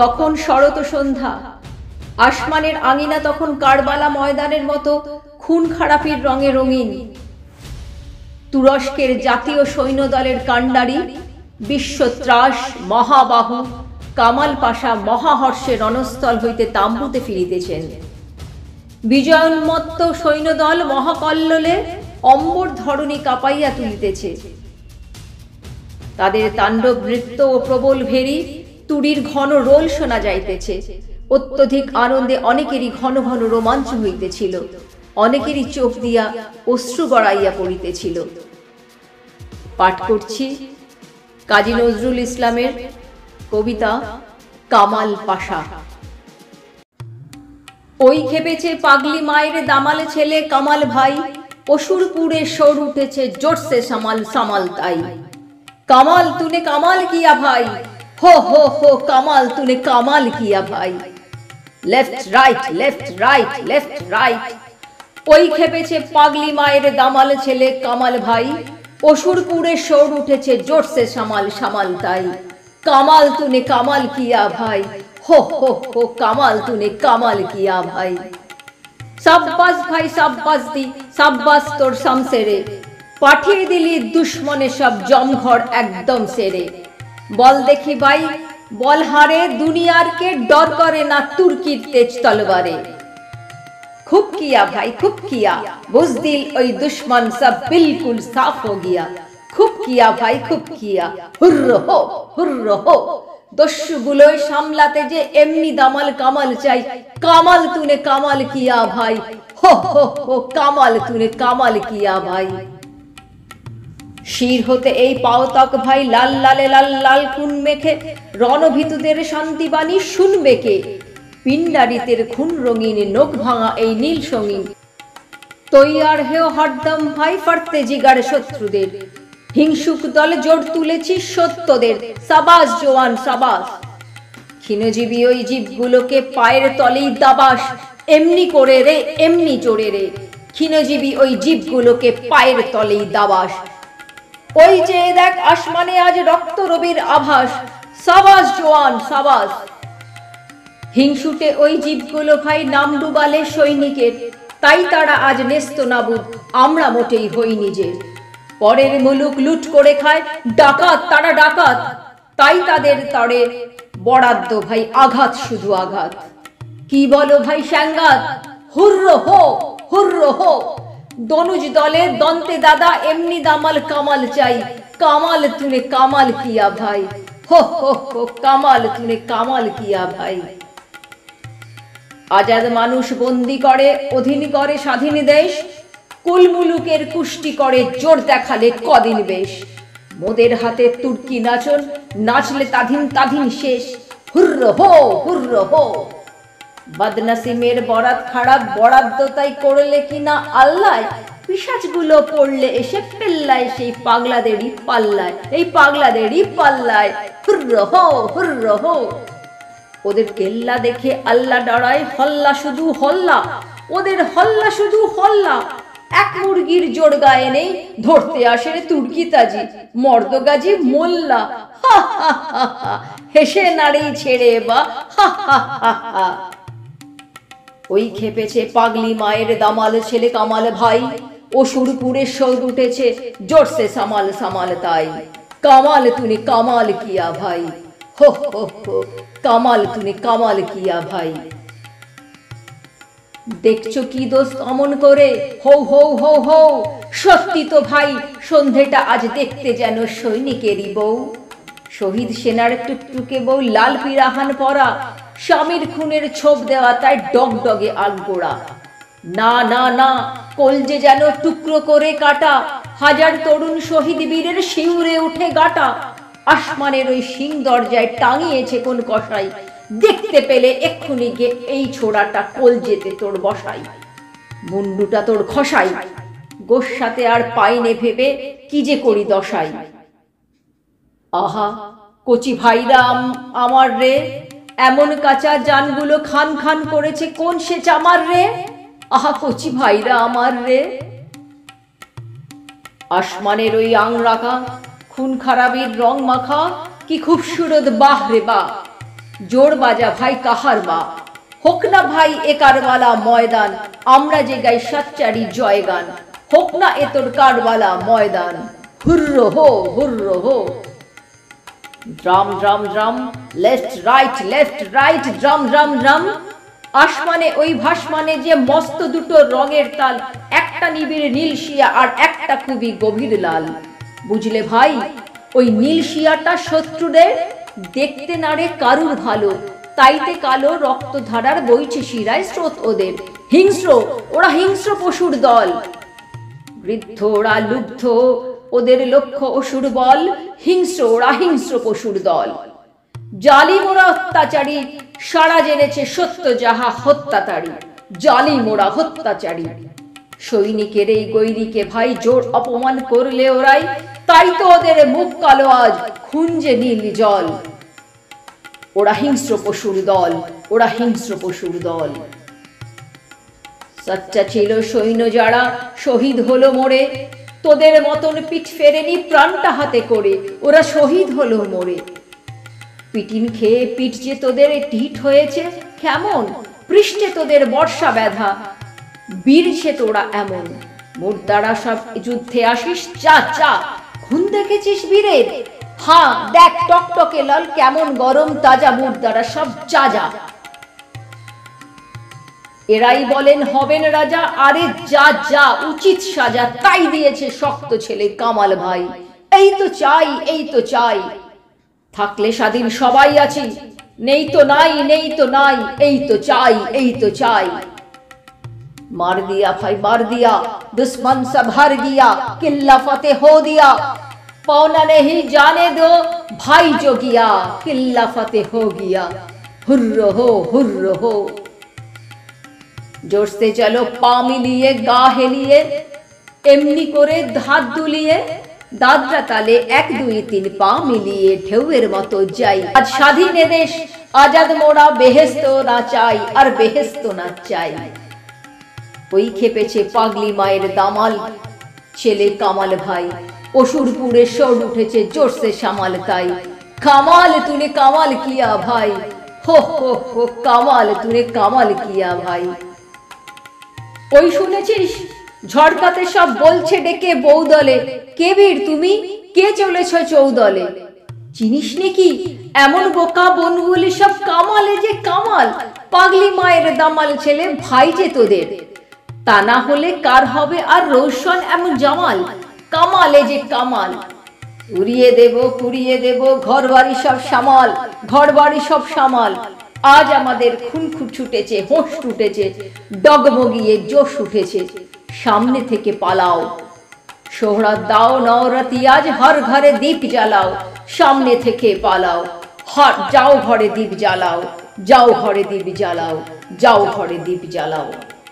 তখন শরৎ সন্ধ্যা, আসমানের আঙিনা তখন কারবালা ময়দানের মতো খুন খারাপির রঙে রঙিন। তুরস্কের জাতীয় সৈন্যদলের কাণ্ডারি বিশ্বত্রাস মহাবাহু কামাল পাশা মহাহর্ষে রণস্থল হইতে তাম্বুতে ফিরিতেছেন। বিজয়োন্মত্ত সৈন্যদল মহাকল্লোলে অম্বর ধরণী কাঁপাইয়া তুলিতেছে। তাদের তাণ্ডব নৃত্য ও প্রবল ভেরি তুড়ির ঘন রোল শোনা যাইতেছে। অত্যধিক আনন্দে অনেকেরই ঘন ঘন রোমাঞ্চ হইতেছিল, অনেকেরই চোখ দিয়া অশ্রু গড়াইয়া পড়িতেছিল। পাঠ করছি কাজী নজরুল ইসলামের কবিতা কামাল পাশা। ওই খেপেছে পাগলি মায়ের দামালে ছেলে কামাল ভাই, অসুরপুরে শোর উঠেছে জোরসে সামাল সামাল তাই। কামাল তूने কামাল কিয়া ভাই, हो हो কামাল तूने কামাল কিয়া ভাই। Left right left right left right. ওই খেপেছে পাগলি মায়ের দামালে ছেলে কামাল ভাই, অসুরপুরে শোর উঠেছে জোরসে সামাল সামাল তাই। কামাল तूने কামাল কিয়া ভাই, हो কামাল तूने কামাল কিয়া ভাই। সাব্বাস ভাই সাব্বাস দি সাব্বাস তোর শামসেরে, পাঠিয়ে দিলি দুশ্মনে সব জমঘর একদম সেরে। বল দেখি ভাই বল হারে, দুনিয়ার কে ডর করে না তুর্কির তেজ তলবারে। খুব কিয়া ভাই খুব কিয়া, বুজদিল ওই দুশ্মন সব বিলকুল সাফ হো গিয়া। খুব কিয়া ভাই খুব কিয়া, হুর্র হো। দস্যুগুলোয় সামলাতে যে এমনি দামাল কামাল চাই। কামাল तूने কামাল কিয়া ভাই, हो কামাল तूने কামাল কিয়া ভাই। শির হতে এই পাওতক ভাই লাল লালে লাল লাল খুন মেখে, রণভীতুদের শান্তিবাণী শুনবে কে। পিণ্ডারিতের খুন রঙিন নখ ভাঙা এই নীল সঙ্গীন। তৈয়ার হেও হরদম ভাই ফাড়তে জিগার শত্রুদের, হিংসুক দলে জোর তুলেছি সত্যদের। সাবাস জওয়ান সাবাস। ক্ষীণজীবী ওই জীবগুলোকে পায়ের তলেই দাবাস, এমনি করে রে এমনি জোরে রে। ক্ষীণজীবী ওই জীবগুলোকে পায়ের তলেই দাবাস। ওই যে দেখ আসমানে আজ রক্ত রবির আভাস। সাবাস জওয়ান সাবাস। হিংসুটে ওই জীবগুলো ভাই নাম ডুবালে সৈনিকের, তাই তারা আজ নেস্ত নাবুদ, আমরা মোটেই হই নিজের। পরের মুলুক লুট করে খায় ডাকাত, তারা ডাকাত, তাই তাদের তরে বরাদ্দ ভাই আঘাত শুধু আঘাত। কি বলো ভাই সাংঘাত, হুর্র হো। দনুজ দলে দন্তে দাদা এমনি দামাল কামাল চাই। কামাল तूने কামাল কিয়া ভাই, हो কামাল तूने কামাল কিয়া ভাই। আজাদ মানুষ বন্দি করে অধীন করে স্বাধীন দেশ, কুলমুলুকের কুষ্টি করে জোর দেখালে কদিন বেশ। মোদের হাতে তুর্কি নাচন, নাচলে তাধিন শেষ। হুর্র হো। বদনসিমের বরাত খারাপ, বরাদ্দ তাই করলে কিনা আল্লাহ। পিশাচগুলো পড়লে এসে পেল্লায় সেই পাগলাদেরই পাল্লায়, এই পাগলাদেরই পাল্লায়। হুর্র হো। ওদের কেল্লা দেখে আল্লাহ ডরায়, হল্লা শুধু হল্লা, ওদের হল্লা শুধু হল্লা। এক মুরগির জোড় গায়ে নেই, ধরতে আসে তুর্কি তাজি মর্দগাজি মোল্লা। হেসে নাড়ি ছেড়ে বা হা। ওই খেপেছে পাগলি মায়ের দামাল ছেলে কামাল ভাই, অসুরপুরে শোর উঠেছে জোরসে সামাল সামাল তাই। কামাল तूने কামাল কিয়া ভাই, हो কামাল तूने কামাল কিয়া ভাই। দেখছো কি দোস্ত অমন করে, হো। সত্যি তো ভাই সন্ধেটা আজ দেখতে যেন সৈনিকেরই বউ। শহীদ সেনার টুকটুকে বউ লাল পিরাহান পরা, স্বামীর খুনের ছোপ দেওয়া তাই ডগডগে আলগোড়া। না কলজে যেন টুকরো করে কাটা, হাজার তরুণ শহীদ বীরের শিউরে উঠে গাটা। আসমানের ওই সিং দরজায় টাঙিয়েছে কোন কসাই, দেখতে পেলে এক্ষুনি গে এই ছোড়াটা কলজেতে তোর বসাই। মুন্ডুটা তোর খসাই, গোস্বাতে আর পাইনে ভেবে কি যে করি দশাই। আহা কচি ভাইরা আমার রে, এমন কাঁচা জানগুলো খান খান করেছে কোন সে চামার রে। আহা কচি ভাইরা আমার রে। আসমানের ওই আংরাখা খুন খারাপির রং মাখা, কি খুবসুরত বাহ রে বাহ। জোর বাজা ভাই কাহার বা, হোক না ভাই এ কারবালা ময়দান, আমরা যে গাই সাচ্চারি জয়গান, হোক না এ তোর কারবালা ময়দান, হুর্র হো হুর্র হো। Drum drum drum, left right, drum drum drum. আসমানে ওই ভাসমানে যে মস্ত দুটো রঙের তাল, একটা নিবিড় নীল শিয়া আর একটা খুবই গভীর লাল। বুঝলে ভাই, ওই নীল শিয়াটা শত্রুদের দেখতে নারে কারুর ভালো, তাইতে কালো রক্তধারার বইছে শিরায় স্রোত ওদের। হিংস্র, ওরা হিংস্র পশুর দল, বৃদ্ধ ওরা লুব্ধ, ওদের লক্ষ্য অসুর বল, হিংস্র ওরা হিংস্র পশুর দল। জালিম ওরা অত্যাচারী, সারা জেনেছে সত্য যাহা হত্যাতারী, জালিম ওরা হত্যাচারী। সৈনিকের এই গৈরিকে ভাই জোর অপমান করলে ওরাই, তাই তো ওদের মুখ কালো আজ খুঞ্জে নীল জল। ওরা হিংস্র পশুর দল, ওরা হিংস্র পশুর দল। সচ্চা ছিল সৈন্য যারা শহীদ হলো মোরে, তোদের মতন পিঠ ফেরেনি প্রাণটা হাতে করে, ওরা শহীদ হলো মোরে। পিটিন খেয়ে পিঠ যে তোদের টিট হয়েছে কেমন, পৃষ্ঠে তোদের বর্ষা ব্যথা, বীর সে তোরা এমন। মুর্দারা সব যুদ্ধে আসিস, চা চা খুন দেখেছিস বীরের, হ্যাঁ দেখ টকটকে লাল কেমন গরম তাজা, মুর্দারা সব যা যা। এরাই বলেন হবেন রাজা, আরে যা যা উচিত সাজা, তাই দিয়েছে শক্ত ছেলে কামাল ভাই। এই তো চাই, এই তো চাই, থাকলে স্বাধীন সবাই আছি, নেই তো নাই, নেই তো নাই, এই তো চাই, এই তো চাই। मार दिया भाई मार दिया, दुश्मन सब हार गया, किल्ला फतेह हो दिया, पौना नहीं जाने दो भाई जो गया, किल्ला फतेह हो गया, हुर्र हो हुर्र हो। जोर से चलो पा मिलिए गा हेलिए, एमनी करे हाथ दुलिए, दादरा ताले 1 2 3 पा मिलिए ढेउएर मतो जाई। आज স্বাধীন দেশ आजाद मोड़ा, बेहेस्त ना चाই আর বেহেস্ত না চাই। ওই খেপেছে পাগলি মায়ের দামাল ছেলে কামাল ভাই, অসুরপুরে সর উঠেছে জোরসে সামাল তাই। কামাল তুনে কামাল কিয়া ভাই, হো হো হো কামাল তুনে কামাল কিয়া ভাই। ওই শুনেছিস ঝড়কাতে সব বলছে ডেকে বৌদলে, কে বীর তুমি, কে চলেছ চৌদলে। চিনিস নাকি এমন বোকা বনগুলি সব কামালে যে কামাল, পাগলি মায়ের দামাল ছেলে ভাই যে তোদের। তা না হলে কার হবে আর রোশন এমন জামাল, কামালে যে কামাল। উড়িয়ে দেব পুড়িয়ে দেব ঘর বাড়ি সব সামাল, ঘর বাড়ি সব সামাল। আজ আমাদের খুন ছুটেছে, হোঁশ উঠেছে, ডগমগিয়ে জোশ উঠেছে, সামনে থেকে পালাও। সোহরা দাও নওরাতি আজ হর ঘরে দীপ জ্বালাও, সামনে থেকে পালাও। হর যাও ঘরে দীপ জ্বালাও, যাও ঘরে দীপ জ্বালাও, যাও ঘরে দীপ জ্বালাও।